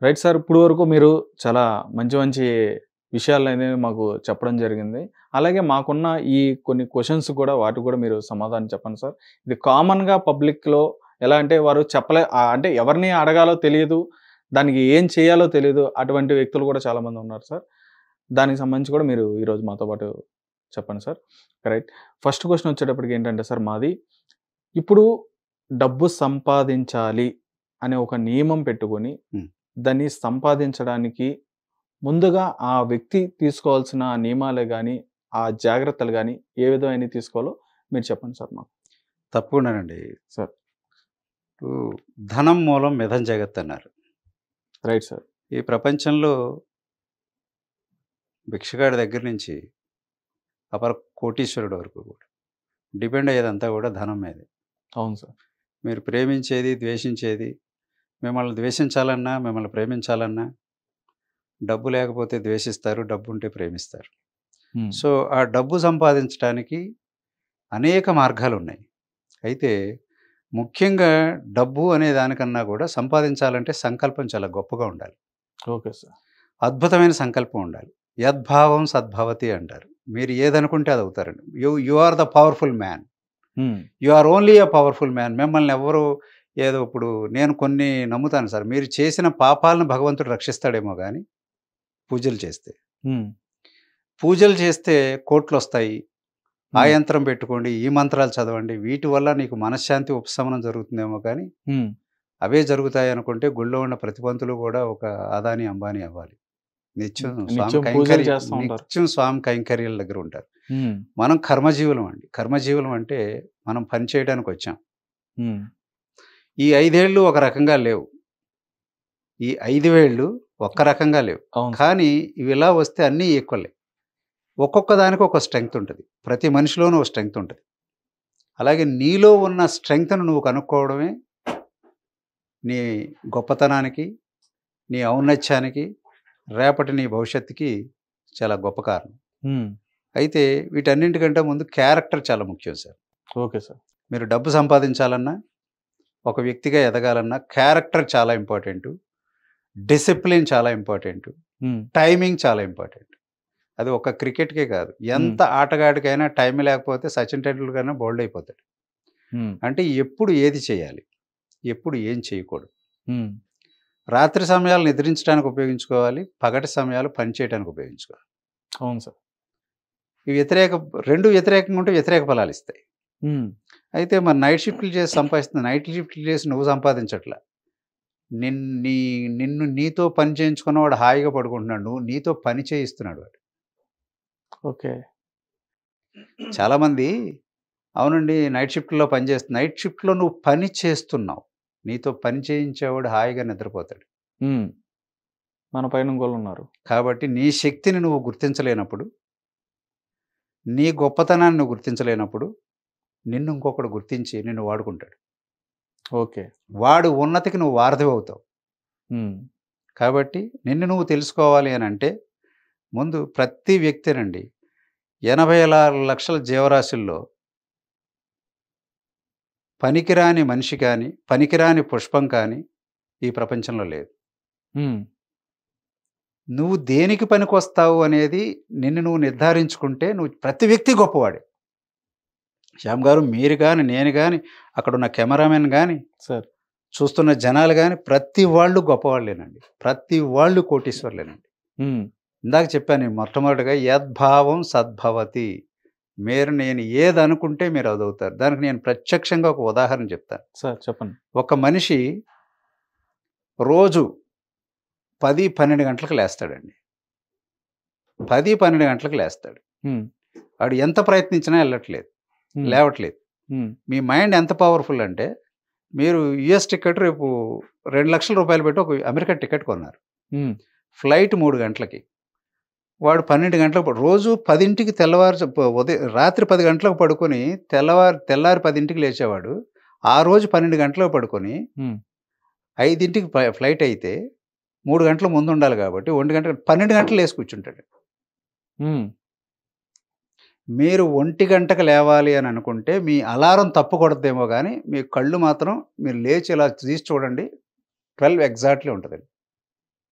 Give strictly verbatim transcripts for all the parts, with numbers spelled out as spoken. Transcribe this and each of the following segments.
Right sir. ఇప్పుడు వరకు మీరు చాలా మంచి మంచి విషయాలనేవి మాకు చెప్పడం జరిగింది. అలాగే మాకున్న ఈ కొన్ని క్వెషన్స్ కూడా వాటికి కూడా మీరు సమాధానం చెప్పండి సార్. ఇది కామన్‌గా పబ్లిక్‌లో ఎలా అంటే వారు చెప్పలే ఆహ్, అంటే ఎవరిని అడగాలో తెలియదు. దానికి ఏం చేయాలో తెలీదు. అటువంటి వ్యక్తులు కూడా చాలామంది ఉన్నారు సార్. దానికి సంబంధించి కూడా మీరు ఈరోజు మాతో పాటు చెప్పండి సార్. రైట్. ఫస్ట్ క్వెషన్ వచ్చేటప్పటికి ఏంటంటే సార్ మాది, ఇప్పుడు డబ్బు సంపాదించాలి అనే ఒక నియమం పెట్టుకొని హ్మ్. దాన్ని సంపాదించడానికి ముందుగా ఆ వ్యక్తి తీసుకోవాల్సిన నియమాలే గాని, ఆ జాగ్రత్తలు గాని ఏ విధమైనవి తీసుకోవాలో మీరు చెప్పండి సార్ మాకు? తప్పకుండానండి. సార్. ఇప్పుడు ధనం మూలం మిథం జగత్ అన్నారు. Right sir. ఈ ప్రపంచంలో భిక్షగాడి దగ్గర నుంచి అపర కోటీశ్వరుడు వరకు కూడా డిపెండ్ అయ్యేదంతా కూడా ధనం మీదే. అవును సార్. మీరు ప్రేమించేది, ద్వేషించేది, మిమ్మల్ని ద్వేషించాలన్నా, మిమ్మల్ని ప్రేమించాలన్నా డబ్బు లేకపోతే ద్వేషిస్తారు, డబ్బు ఉంటే ప్రేమిస్తారు. హ్మ్. సో, ఆ డబ్బు సంపాదించడానికి అనేక మార్గాలున్నాయి. అయితే ముఖ్యంగా డబ్బు అనే దానికన్నా కూడా సంపాదించాలంటే సంకల్పం చాలా గొప్పగా ఉండాలి. Okay sir. అద్భుతమైన సంకల్పం ఉండాలి. యద్భావం సద్భవతి అంటారు. మీరు ఏదనుకుంటే అది అవుతారండి. You you are the powerful man. Hmm. You are only a powerful man. మిమ్మల్ని ఎవ్వరు ఏదో ఇప్పుడు నేను కొన్ని నమ్ముతాను సార్. మీరు చేసిన పాపాలను భగవంతుడు రక్షిస్తాడేమో గాని పూజలు చేస్తే. హ్మ్. పూజలు చేస్తే కోట్లొస్తాయి. ఆ హ్మ్. యంత్రం పెట్టుకోండి, ఈ మంత్రాలు చదవండి. వీటి వల్ల నీకు మనశ్శాంతి, ఉపశమనం జరుగుతుందేమో కానీ హ్మ్. అవే జరుగుతాయనుకుంటే గుళ్ళో ఉన్న ప్రతి పంతులు కూడా ఒక అదాని, అంబానీ అవ్వాలి. నిత్యం స్వామి నిత్యం పూజలు కైంకర్య చేస్తా ఉంటారు. నిత్యం స్వామి కైంకర్యాల దగ్గర ఉంటారు. హ్మ్. మనం కర్మజీవులం అండి. కర్మజీవులం అంటే మనం పని చేయడానికొచ్చాం. హ్మ్. ఈ ఐదు ఏళ్ళు ఒక రకంగా లేవు. ఈ ఐదు వేళ్ళు ఒక్క రకంగా లేవు. అవును సార్. కానీ ఇవిలా వస్తే అన్నీ ఈక్వలే. ఒక్కొక్క దానికి ఒక స్ట్రెంగ్త్ ఉంటది. ప్రతి మనిషిలోనూ ఒక స్ట్రెంగ్త్ ఉంటది. అలాగే నీలో ఉన్న స్ట్రెంగ్త్‌ను నువ్వు కనుక్కోవడమే నీ గొప్పతనానికి, నీ ఔన్నత్యానికి, రేపటి నీ భవిష్యత్తుకి చాలా గొప్ప కారణం. హ్మ్. అయితే వీటన్నింటికంటే ముందు క్యారెక్టర్ చాలా ముఖ్యం సార్. Okay sir. మీరు డబ్బు సంపాదించాలన్నా, ఒక వ్యక్తిగా ఎదగాలన్నా క్యారెక్టర్ చాలా ఇంపార్టెంటు. డిసిప్లిన్ చాలా ఇంపార్టెంటు. హ్మ్. టైమింగ్ చాలా ఇంపార్టెంట్. అది ఒక క్రికెట్‌కే కాదు. హ్మ్. ఎంత ఆటగాడికైనా టైం లేకపోతే సచిన్ టెండూల్కర్ అయినా బౌల్డ్ అయిపోతాడు. హ్మ్. అంటే ఎప్పుడు ఏది చేయాలి? ఎప్పుడు ఏం చేయకూడదు? హ్మ్. రాత్రి సమయాలు నిద్రించడానికి ఉపయోగించుకోవాలి. పగటి సమయాలు పని చేయడానికి ఉపయోగించుకోవాలి. అవును సార్. ఈ వ్యతిరేక రెండు వ్యతిరేకంగా ఉంటే వ్యతిరేక ఫలాలిస్తాయి. హ్మ్. అయితే మరి నైట్ షిఫ్ట్‌లు చేసి సంపాదిస్తుంది. నైట్ షిఫ్ట్‌లు చేసి నువ్వు సంపాదించట్లా. నిన్ నీ నిన్ను నీతో పని చేయించుకున్నవాడు హాయిగా పడుకుంటున్నాడు. నువ్వు నీతో పని చేయిస్తున్నాడు వాడు. ఓకే. చాలామంది అవునండి నైట్ షిఫ్ట్‌లో పని చేస్తు నైట్ షిఫ్ట్‌లో నువ్వు పని చేస్తున్నావు. నీతో పని చేయించేవాడు హాయిగా నిద్రపోతాడు. హ్మ్. మన పైన ఇంకోళ్ళున్నారు. కాబట్టి నీ శక్తిని నువ్వు గుర్తించలేనప్పుడు, నీ గొప్పతనాన్ని నువ్వు గుర్తించలేనప్పుడు, నిన్ను ఇంకొకడు గుర్తించి నిన్ను వాడుకుంటాడు. ఓకే. వాడు ఉన్నతికి నువ్వు వారధివవుతావు. హ్మ్. కాబట్టి నిన్ను నువ్వు తెలుసుకోవాలి అనంటే, ముందు ప్రతి వ్యక్తినండి ఎనభై ఆరు లక్షల జీవరాశుల్లో పనికిరాని మనిషి కానీ, పనికిరాని పుష్పం కానీ ఈ ప్రపంచంలో లేదు. హ్మ్. నువ్వు దేనికి పనికొస్తావు అనేది నిన్ను నువ్వు నిర్ధారించుకుంటే నువ్వు ప్రతి వ్యక్తి గొప్పవాడే. శ్యామ్ గారు మీరు గాని, నేను గాని, అక్కడున్న కెమెరామెన్ గాని, సార్. చూస్తున్న జనాలు గాని ప్రతి వాళ్ళు గొప్పవాళ్ళేనండి. ప్రతి వాళ్ళు కోటీశ్వరులేనండి. హ్మ్. ఇందాక చెప్పాను మొట్టమొదటిగా యద్భావం సద్భవతి. మీరు నేను ఏదనుకుంటే మీరు అదవుతారు. దానికి నేను ప్రత్యక్షంగా ఒక ఉదాహరణ చెప్తాను. సార్ చెప్పండి. ఒక మనిషి రోజు పది, పన్నెండు గంటలకు లేస్తాడండి. పది, పన్నెండు గంటలకు లేస్తాడు. హ్మ్. వాడు ఎంత ప్రయత్నించినా ఎళ్ళట్లేదు. హ్మ్. లేవట్లేదు. హ్మ్. మీ మైండ్ ఎంత పవర్‌ఫుల్ అంటే మీరు యూఎస్ టికెట్ రేపు రెండు లక్షల రూపాయలు పెట్టి ఒక అమెరికా టికెట్ కొన్నారు. హ్మ్. ఫ్లైట్ మూడు గంటలకి. వాడు పన్నెండు గంటలకు పడు రోజు పదికి తెల్లవారు ప ఉదయం రాత్రి పది గంటలకు పడుకొని తెల్లవారు తెల్లారి పదికి లేచేవాడు. ఆ రోజు పన్నెండు గంటలకు పడుకొని హ్మ్. ఐదుకి ప ఫ్లైట్ అయితే మూడు గంటల ముందు ఉండాలి కాబట్టి ఒంటి గంట పన్నెండు గంటలు లేసి కూర్చుంటాడు. హ్మ్. మీరు ఒంటి గంటకు లేవాలి అని అనుకుంటే మీ అలారం తప్పు కొడతదేమో గానీ, మీ కళ్ళు మాత్రం మీరు లేచి ఇలా తీసి చూడండి పన్నెండు ఎగ్జాక్ట్‌లీ ఉంటదండి.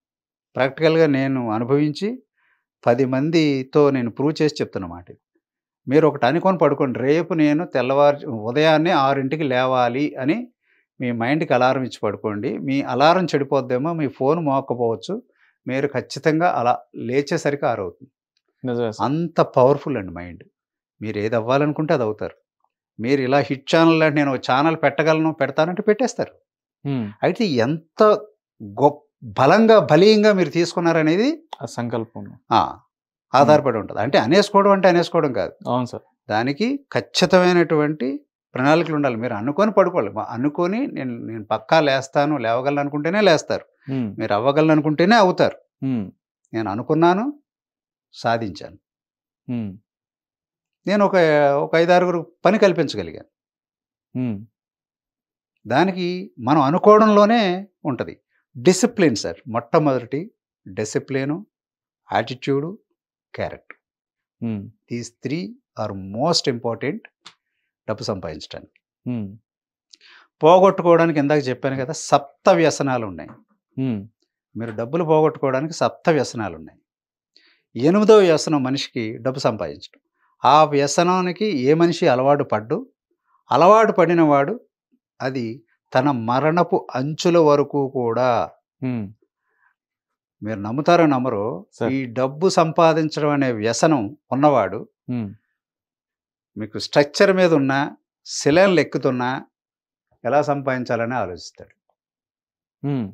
ప్రాక్టికల్గా నేను అనుభవించి పది మందితో నేను ప్రూవ్ చేసి చెప్తున్నమాట. మీరు ఒకటి అనుకొని పడుకోండి, రేపు నేను తెల్లవారు ఉదయాన్నే ఆరింటికి లేవాలి అని మీ మైండ్కి అలారం ఇచ్చి పడుకోండి. మీ అలారం చెడిపోద్దేమో, మీ ఫోన్ మోకపోవచ్చు, మీరు ఖచ్చితంగా అలా లేచేసరికి ఆరవుతుంది. నిజమే సార్. అంత పవర్ఫుల్ అండి మైండ్. మీరు ఏది అవ్వాలనుకుంటే అది అవుతారు. మీరు ఇలా హిట్ ఛానల్ అంటే నేను ఛానల్ పెట్టగలను, పెడతానంటే పెట్టేస్తారు. హ్మ్. అయితే ఎంత గొప్ప బలంగా బలీయంగా మీరు తీసుకున్నారనేది ఆ సంకల్పం. ఆ, ఆధారపడి ఉంటుంది. అంటే అనేసుకోవడం అంటే అనేసుకోవడం కాదు. అవును సార్. దానికి ఖచ్చితమైనటువంటి ప్రణాళికలు ఉండాలి. మీరు అనుకొని పడుకోవాలి. మ- అనుకొని నేను నేను పక్కా లేస్తాను, లేవగలను అనుకుంటేనే లేస్తారు. హ్మ్. మీరు అవ్వగలను అనుకుంటేనే అవుతారు. హ్మ్. నేను అనుకున్నాను, సాధించాను. హ్మ్. నేను ఒక ఒక ఐదారుగురు పని కల్పించగలిగాను. హ్మ్. దానికి మనం అనుకోవడంలోనే ఉంటుంది. Discipline sir. మొట్టమొదటి discipline, attitude, character. Hmm. These three are most important డబ్బు సంపాదించడానికి. హ్మ్. పోగొట్టుకోవడానికి ఇందాక చెప్పాను కదా, సప్త వ్యసనాలు ఉన్నాయి. హ్మ్. మీరు డబ్బులు పోగొట్టుకోవడానికి సప్త వ్యసనాలు ఉన్నాయి. ఎనిమిదవ వ్యసనం మనిషికి డబ్బు సంపాదించడం. ఆ వ్యసనానికి ఏ మనిషి అలవాటు పడ్డు, అలవాటు పడిన వాడు అది తన మరణపు అంచుల వరకు కూడా, హ్మ్. మీరు నమ్ముతారో నమ్మరో, సార్. ఈ డబ్బు సంపాదించడం అనే వ్యసనం ఉన్నవాడు హ్మ్. మీకు స్ట్రక్చర్ మీద ఉన్న శిలలు ఎక్కుతున్నా ఎలా సంపాదించాలని ఆలోచిస్తాడు. హ్మ్.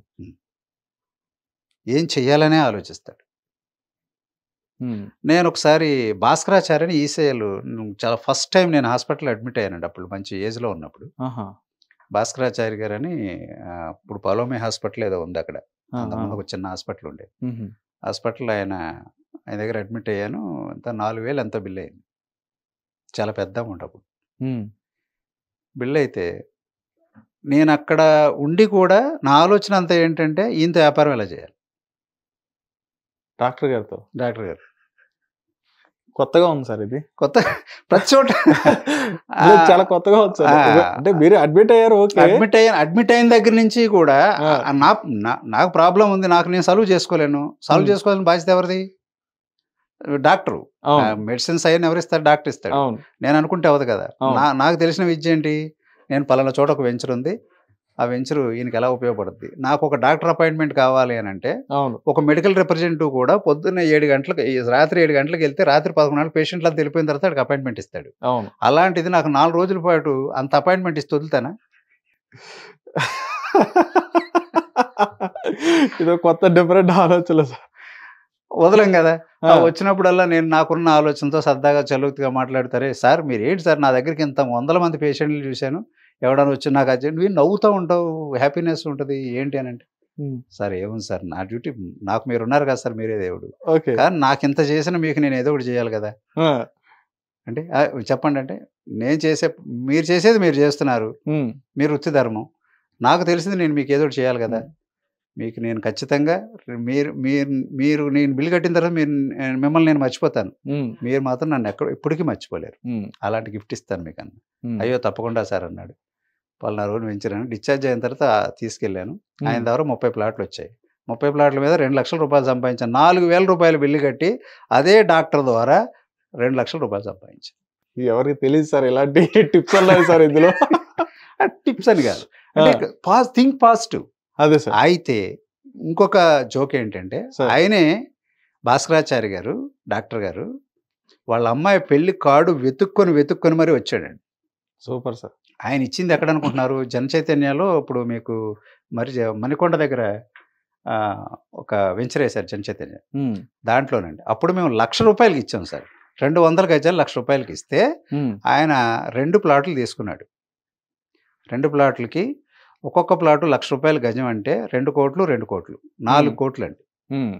ఏం చెయ్యాలనే ఆలోచిస్తాడు. హ్మ్. నేను ఒకసారి భాస్కరాచార్యని ఈసీఐలు చాలా ఫస్ట్ టైం నేను హాస్పిటల్ అడ్మిట్ అయ్యానండి. అప్పుడు మంచి ఏజ్లో ఉన్నప్పుడు. ఆహా! భాస్కరాచార్య గారని ఆహ్, ఇప్పుడు పలోమి హాస్పిటల్ ఏదో ఉంది అక్కడ. ఆ! ఆ! అంతకుముందు ఒక చిన్న హాస్పిటల్ ఉండేది. హుహు. హాస్పిటల్ ఆయన ఆయన దగ్గర అడ్మిట్ అయ్యాను. ఎంత నాలుగు వేలు ఎంతో బిల్ అయింది. చాలా పెద్ద అమౌంట్ అప్పుడు. హ్మ్. బిల్ అయితే నేను అక్కడ ఉండి కూడా నా ఆలోచన అంతా ఏంటంటే ఈయనతో వ్యాపారం ఎలా చేయాలి డాక్టర్ గారితో. డాక్టర్ గారు. కొత్తగా ఉంది సార్ ఇది. కొత్త ప్రతి చోట అదే చాలా కొత్తగా ఉంది సార్. ఆ. అంటే మీరు అడ్మిట్ అయ్యారు ఓకే. అడ్మిట్ అయ్యాను. అడ్మిట్ అయిన దగ్గర నుంచి కూడా ఆ. ఆ, నా నా- నాకు ప్రాబ్లం ఉంది, నాకు నేను సాల్వ్ చేసుకోలేను. Solve um. చేసుకోవాల్సిన బాధ్యత ఎవరిది? డాక్టరు. అవును. మెడిసిన్స్ అయిన ఎవరు ఇస్తారు? డాక్టర్ ఇస్తాడు. అవును. నేను అనుకుంటే అవ్వదు కదా. అవును. నా నాకు తెలిసిన విద్య ఏంటి? నేను పలానా చోట ఒక వెంచర్ ఉంది, ఆ వెంచరు ఈయనకి ఎలా ఉపయోగపడుద్ది. నాకు ఒక డాక్టర్ అపాయింట్మెంట్ కావాలి అని అంటే అవును. ఒక మెడికల్ రిప్రజెంటేటివ్ కూడా పొద్దున్న ఏడు గంటలకు ఈ రాత్రి ఏడు గంటలకు వెళ్తే రాత్రి పదకొండు గంటలకు పేషెంట్లు అంతా వెళ్ళిపోయిన తర్వాత వాడికి అపాయింట్మెంట్ ఇస్తాడు. అవును. అలాంటిది నాకు నాలుగు రోజుల పాటు అంత అపాయింట్మెంట్ ఇస్తే వదులుతానా? ఇదో కొత్త డిఫరెంట్ ఆలోచన సార్. వదలం కదా. ఆ. ఆ వచ్చినప్పుడల్లా నేను నాకున్న ఆలోచనతో సరదాగా చలువుతుగా మాట్లాడతారే, సార్ మీరు ఏంటి సార్ నా దగ్గరికి ఇంత వందల మంది పేషెంట్లు చూశాను, ఎవడన్నా వచ్చి నాకు అర్జెంట్ మీరు నవ్వుతూ ఉంటావు, హ్యాపీనెస్ ఉంటుంది ఏంటి అని అంటే, ఉమ్. సార్ ఏముంది సార్ నా డ్యూటీ, నాకు మీరు ఉన్నారు కదా సార్, మీరే దేవుడు, ఓకే. కానీ నాకు ఇంత చేసిన మీకు నేను ఏదో ఒకటి చేయాలి కదా ఆ. అంటే, "ఆ, చెప్పండి అంటే, నేను చేసే మీరు చేసేది మీరు చేస్తున్నారు, ఉమ్. మీరు వృత్తి ధర్మం, నాకు తెలిసింది నేను మీకు ఏదో ఒకటి చేయాలి కదా, మీకు నేను ఖచ్చితంగా మీరు మీరు మీరు నేను బిల్లు కట్టిన తర్వాత మీరు మిమ్మల్ని నేను మర్చిపోతాను, ఉమ్. మీరు మాత్రం నన్ను ఎక్కడ ఎప్పటికీ మర్చిపోలేరు, ఉమ్. అలాంటి గిఫ్ట్ ఇస్తాను మీకు అన్న. ఉమ్. అయ్యో తప్పకుండా సార్ అన్నాడు. పలానా రోజు వెంచరాను డిశ్చార్జ్ అయిన తర్వాత తీసుకెళ్ళాను. ఆయన ఉమ్. ద్వారా ముప్పై ప్లాట్లు వచ్చాయి. ముప్పై ప్లాట్ల మీద రెండు లక్షల రూపాయలు సంపాదించాను. నాలుగు వేల రూపాయలు బిల్లు కట్టి అదే డాక్టర్ ద్వారా రెండు లక్షల రూపాయలు సంపాదించాను. ఎవరికి తెలియదు సార్ ఇలాంటి టిప్స్ ఉన్నాయి సార్ ఇందులో. టిప్స్ అని కాదు, అంటే పాజ్ థింక్ పాజిటివ్. అదే సార్. అయితే ఇంకొక జోక్ ఏంటంటే, సార్. ఆయనే భాస్కరాచార్య గారు డాక్టర్ గారు వాళ్ళ అమ్మాయి పెళ్లి కార్డు వెతుక్కొని వెతుక్కొని మరీ వచ్చాడండి. Super sir. ఆయన ఇచ్చింది ఎక్కడ అనుకుంటున్నారు? జన చైతన్యలో ఇప్పుడు మీకు మరి జ- మణికొండ దగ్గర ఆ, ఒక వెంచర్ వేశారు జన చైతన్య, ఉమ్. దాంట్లోనండి. అప్పుడు మేము లక్ష రూపాయలకి ఇచ్చాం సార్. రెండు వందల గజాలు లక్ష రూపాయలకి ఇస్తే ఉమ్. ఆయన రెండు ప్లాట్లు తీసుకున్నాడు. రెండు ప్లాట్లకి ఒక్కొక్క ప్లాటు లక్ష రూపాయలు గజం అంటే రెండు కోట్లు రెండు కోట్లు నాలుగు Hmm. కోట్లు అండి. ఉమ్.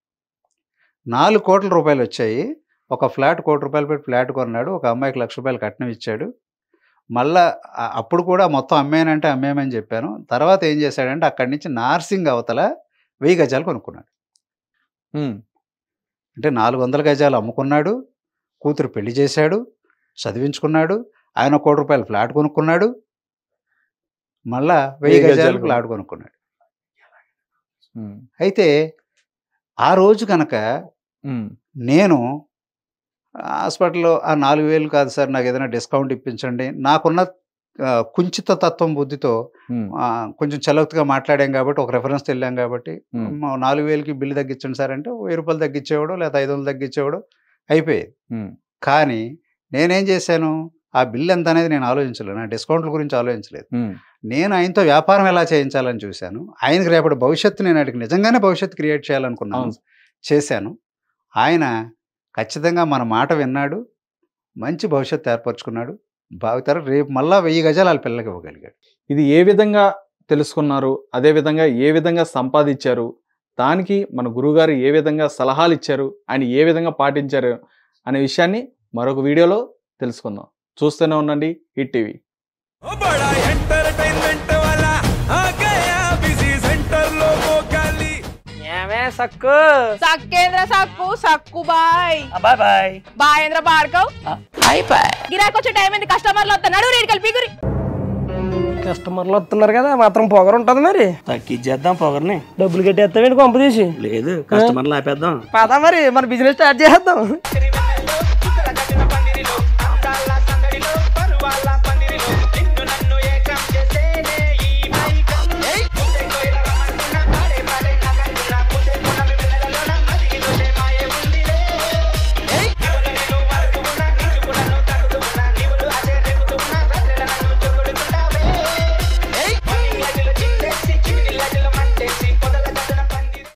నాలుగు కోట్ల రూపాయలు వచ్చాయి. ఒక ఫ్లాట్ కోటి రూపాయలు పెట్టి ఫ్లాట్ కొన్నాడు. ఒక అమ్మాయికి లక్ష రూపాయలు కట్నం ఇచ్చాడు. మళ్ళా ఆ- అప్పుడు కూడా మొత్తం అమ్మేనంటే అమ్మేమని చెప్పాను. తర్వాత ఏం చేశాడంటే అక్కడి నుంచి నార్సింగ్ అవతల వెయ్యి గజాలు కొనుక్కున్నాడు. ఉమ్. అంటే నాలుగు వందల గజాలు అమ్ముకున్నాడు, కూతురు పెళ్లి చేశాడు, చదివించుకున్నాడు, ఆయన కోటి రూపాయలు ఫ్లాట్ కొనుక్కున్నాడు, మళ్ళా వెయ్యి వెయ్యి గజాలు గజాలు ఫ్లాట్ కొనుక్కున్నాడు. ఉమ్. అయితే ఆ రోజు కనుక ఉమ్, నేను హాస్పిటల్‌లో ఆ నాలుగు వేలు కాదు సార్ నాకు ఏదైనా డిస్కౌంట్ ఇప్పించండి. నాకున్న ఆహ్, కుంచిత తత్వం బుద్ధితో ఉమ్, ఆహ్, కొంచెం చలోక్తిగా మాట్లాడాం కాబట్టి, ఒక రిఫరెన్స్‌తో ఎళ్ళాం కాబట్టి, ఉమ్, మ నాలుగు వేలకి బిల్ తగ్గించండి సార్ అంటే, రూ. వెయ్యి తగ్గించేవాడో లేకపోతే ఐదు వందలు తగ్గించేవాడో అయిపోయేది. ఉమ్, కానీ నేనేం చేశాను, ఆ బిల్ ఎంత అనేది నేను ఆలోచించలేదు. నా డిస్కౌంట్‌ల గురించి ఆలోచించలేదు. ఉమ్, నేను ఆయనతో వ్యాపారం ఎలా చేయించాలని చూశాను. ఆయనకి రేపటి భవిష్యత్తు నేను ఆయనకి నిజంగానే భవిష్యత్తు క్రియేట్ చేయాలనుకున్నాను. అవును. చేశాను. ఆయన ఖచ్చితంగా మన మాట విన్నాడు. మంచి భవిష్యత్తు ఏర్పరచుకున్నాడు. భావితరం రేపు మళ్ళా వెయ్యి గజాలు ఆళ్ళ పిల్లలకి ఇవ్వగలిగాడు. ఇది ఏ విధంగా తెలుసుకున్నారు? అదే విధంగా ఏ విధంగా సంపాదించారు? దానికి మన గురువుగారు ఏ విధంగా సలహాలు ఇచ్చారు? ఆయన ఏ విధంగా పాటించారు? అనే విషయాన్ని మరొక వీడియోలో తెలుసుకుందాం. చూస్తూనే ఉండండి హిట్ టీవీ. बड़ा एंटरटेनमेंट वाला आ गया बिजी सेंटर लोगों का ली ఏమే సక్కు సక్కేంద్ర సక్కు సక్కు బాయ్ బాయ్ బాయ్ బాయేంద్ర భార్గవ్ హాయ్ బాయ్ గిరాకి వచ్చే టైం ఏంది కస్టమర్లు వస్తున్నాడు రేడికి కలిపి గురి కస్టమర్లు వస్తున్నారు కదా మాత్రం పొగరు ఉంటది మరి తగ్గించేద్దాం పొగర్ని డబ్బులు కట్టేస్తామేంటి కొంప తీసి లేదు కస్టమర్లు ఆపేద్దాం పదా మరి మన బిజినెస్ స్టార్ట్ చేద్దాం